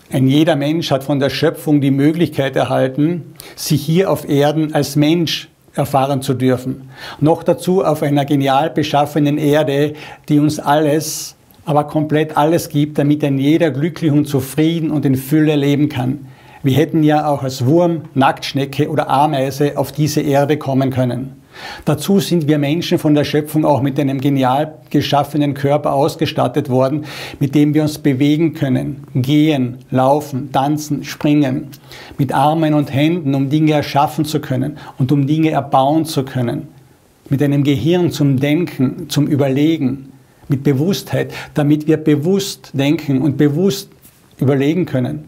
Ein jeder Mensch hat von der Schöpfung die Möglichkeit erhalten, sich hier auf Erden als Mensch erfahren zu dürfen. Noch dazu auf einer genial beschaffenen Erde, die uns alles, aber komplett alles gibt, damit ein jeder glücklich und zufrieden und in Fülle leben kann. Wir hätten ja auch als Wurm, Nacktschnecke oder Ameise auf diese Erde kommen können. Dazu sind wir Menschen von der Schöpfung auch mit einem genial geschaffenen Körper ausgestattet worden, mit dem wir uns bewegen können, gehen, laufen, tanzen, springen, mit Armen und Händen, um Dinge erschaffen zu können und um Dinge erbauen zu können, mit einem Gehirn zum Denken, zum Überlegen, mit Bewusstheit, damit wir bewusst denken und bewusst überlegen können.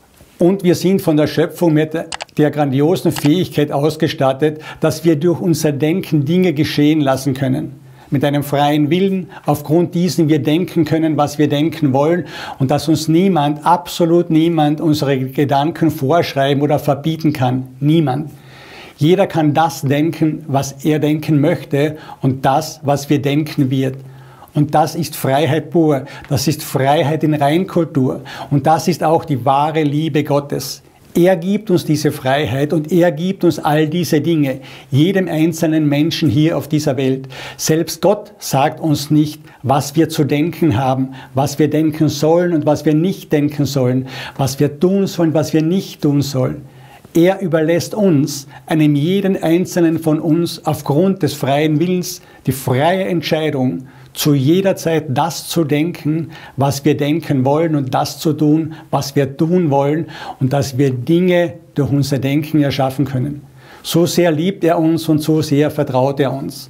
Und wir sind von der Schöpfung mit der grandiosen Fähigkeit ausgestattet, dass wir durch unser Denken Dinge geschehen lassen können. Mit einem freien Willen, aufgrund diesen wir denken können, was wir denken wollen und dass uns niemand, absolut niemand, unsere Gedanken vorschreiben oder verbieten kann. Niemand. Jeder kann das denken, was er denken möchte und das, was wir denken wird. Und das ist Freiheit pur, das ist Freiheit in Reinkultur und das ist auch die wahre Liebe Gottes. Er gibt uns diese Freiheit und er gibt uns all diese Dinge, jedem einzelnen Menschen hier auf dieser Welt. Selbst Gott sagt uns nicht, was wir zu denken haben, was wir denken sollen und was wir nicht denken sollen, was wir tun sollen, was wir nicht tun sollen. Er überlässt uns, einem jeden einzelnen von uns, aufgrund des freien Willens, die freie Entscheidung, zu jeder Zeit das zu denken, was wir denken wollen und das zu tun, was wir tun wollen und dass wir Dinge durch unser Denken erschaffen können. So sehr liebt er uns und so sehr vertraut er uns.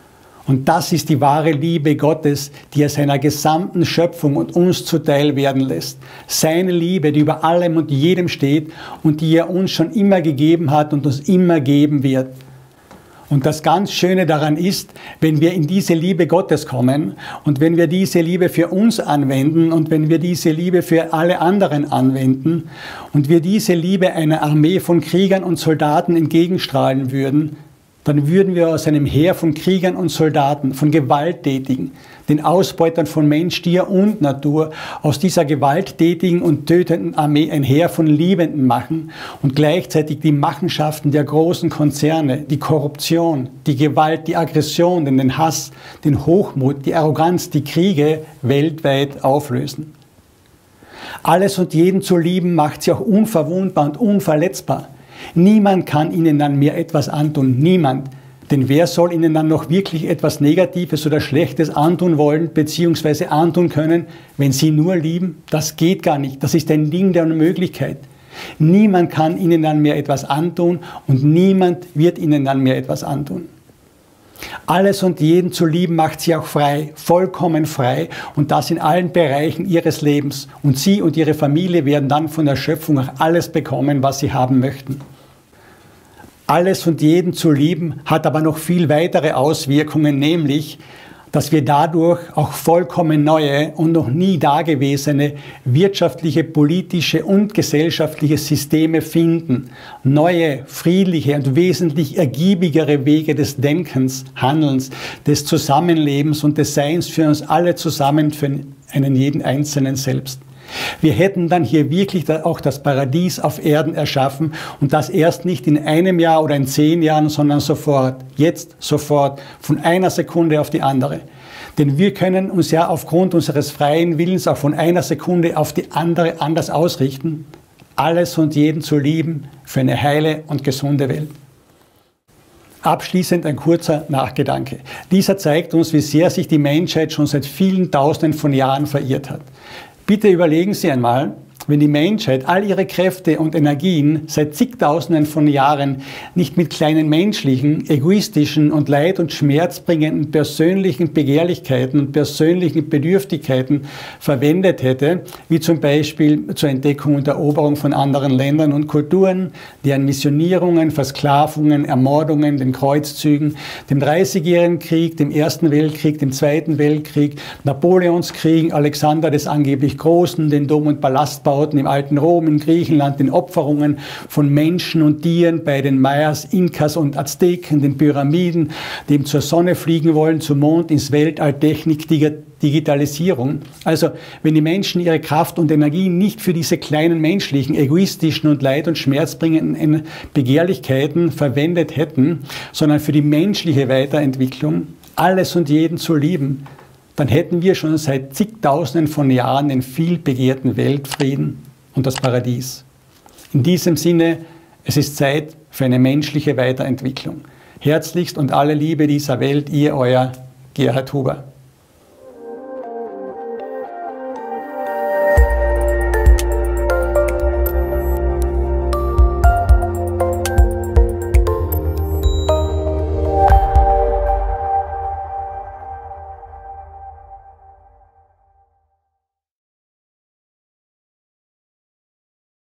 Und das ist die wahre Liebe Gottes, die er seiner gesamten Schöpfung und uns zuteil werden lässt. Seine Liebe, die über allem und jedem steht und die er uns schon immer gegeben hat und uns immer geben wird. Und das ganz Schöne daran ist, wenn wir in diese Liebe Gottes kommen und wenn wir diese Liebe für uns anwenden und wenn wir diese Liebe für alle anderen anwenden und wir diese Liebe einer Armee von Kriegern und Soldaten entgegenstrahlen würden, dann würden wir aus einem Heer von Kriegern und Soldaten, von Gewalttätigen, den Ausbeutern von Mensch, Tier und Natur, aus dieser gewalttätigen und tötenden Armee ein Heer von Liebenden machen und gleichzeitig die Machenschaften der großen Konzerne, die Korruption, die Gewalt, die Aggression, den Hass, den Hochmut, die Arroganz, die Kriege weltweit auflösen. Alles und jeden zu lieben macht sie auch unverwundbar und unverletzbar. Niemand kann ihnen dann mehr etwas antun, niemand. Denn wer soll ihnen dann noch wirklich etwas Negatives oder Schlechtes antun wollen bzw. antun können, wenn sie nur lieben? Das geht gar nicht, das ist ein Ding der Unmöglichkeit. Niemand kann ihnen dann mehr etwas antun und niemand wird ihnen dann mehr etwas antun. Alles und jeden zu lieben macht sie auch frei, vollkommen frei und das in allen Bereichen ihres Lebens. Und sie und ihre Familie werden dann von der Schöpfung auch alles bekommen, was sie haben möchten. Alles und jeden zu lieben hat aber noch viel weitere Auswirkungen, nämlich, dass wir dadurch auch vollkommen neue und noch nie dagewesene wirtschaftliche, politische und gesellschaftliche Systeme finden. Neue, friedliche und wesentlich ergiebigere Wege des Denkens, Handelns, des Zusammenlebens und des Seins für uns alle zusammen, für einen jeden Einzelnen selbst. Wir hätten dann hier wirklich auch das Paradies auf Erden erschaffen und das erst nicht in einem Jahr oder in 10 Jahren, sondern sofort, jetzt, sofort, von einer Sekunde auf die andere. Denn wir können uns ja aufgrund unseres freien Willens auch von einer Sekunde auf die andere anders ausrichten, alles und jeden zu lieben für eine heile und gesunde Welt. Abschließend ein kurzer Nachgedanke. Dieser zeigt uns, wie sehr sich die Menschheit schon seit vielen Tausenden von Jahren verirrt hat. Bitte überlegen Sie einmal, wenn die Menschheit all ihre Kräfte und Energien seit zigtausenden von Jahren nicht mit kleinen menschlichen, egoistischen und leid- und schmerzbringenden persönlichen Begehrlichkeiten und persönlichen Bedürftigkeiten verwendet hätte, wie zum Beispiel zur Entdeckung und Eroberung von anderen Ländern und Kulturen, deren Missionierungen, Versklavungen, Ermordungen, den Kreuzzügen, dem Dreißigjährigen Krieg, dem Ersten Weltkrieg, dem Zweiten Weltkrieg, Napoleonskriegen, Alexander des angeblich Großen, den Dom- und Palastbau Statuen im alten Rom, in Griechenland, den Opferungen von Menschen und Tieren bei den Mayas, Inkas und Azteken, den Pyramiden, die eben zur Sonne fliegen wollen, zum Mond, ins Weltall, Technik, Digitalisierung. Also wenn die Menschen ihre Kraft und Energie nicht für diese kleinen menschlichen, egoistischen und leid- und schmerzbringenden Begehrlichkeiten verwendet hätten, sondern für die menschliche Weiterentwicklung, alles und jeden zu lieben, dann hätten wir schon seit zigtausenden von Jahren den viel begehrten Weltfrieden und das Paradies. In diesem Sinne, es ist Zeit für eine menschliche Weiterentwicklung. Herzlichst und alle Liebe dieser Welt, ihr, euer Gerhard Huber.